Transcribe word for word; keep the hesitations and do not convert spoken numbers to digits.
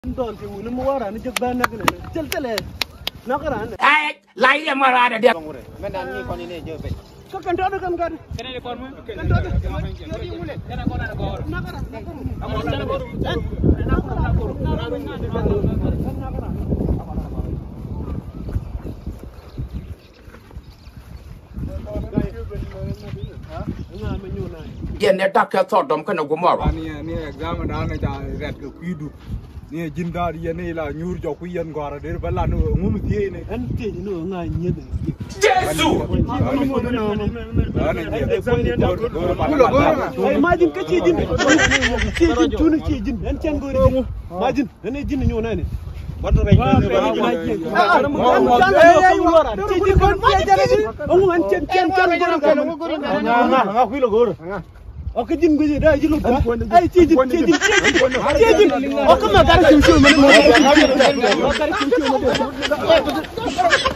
Don thì muốn mua ra nó chụp bên này cái này chân chân này nó cái này ai lấy em mà ra để đẹp men dan ni kon ini je be có cần đó được không cần cái này con mới cần đó được chưa đi mua này cái này con là con nó cái này kamu sana baru nó cái này yên để tắc cái sọt đom cái nào cũng mở ni ni exam da na ja red ko kuidu ni jinda di ni la nyur jo ku yen gora de bala no ngum tie ni anh chị nó ngay nhiệt Jesus imagine cái chị jin chị jin chú nó chị jin anh chen gọi đi imagine anh ấy jin nhiều này này bắt đầu ông anh chen chen chen gọi Oke jin gue jadi aja lupa. Eh cicin cicin cicin. Oke makan cucu mana? Makan cucu mana?